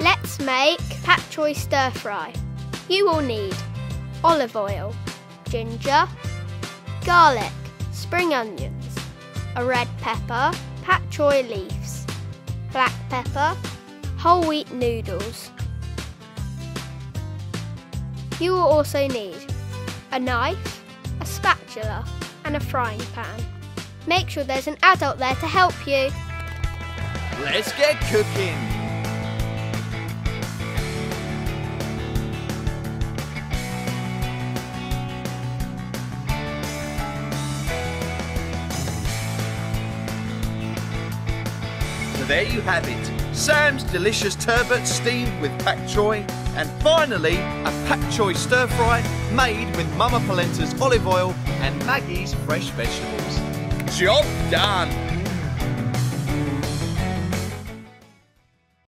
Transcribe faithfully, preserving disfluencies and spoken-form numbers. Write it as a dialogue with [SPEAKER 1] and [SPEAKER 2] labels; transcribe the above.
[SPEAKER 1] Let's make Pak Choi Stir Fry. You will need olive oil, ginger, garlic, spring onions, a red pepper, Pak Choi leaves, black pepper, whole wheat noodles. You will also need a knife, a spatula and a frying pan. Make sure there's an adult there to help you.
[SPEAKER 2] Let's get cooking! So there you have it, Sam's delicious turbot steamed with Pak Choi, and finally a Pak Choi stir fry made with Mama Polenta's olive oil and Maggie's fresh vegetables. Job done!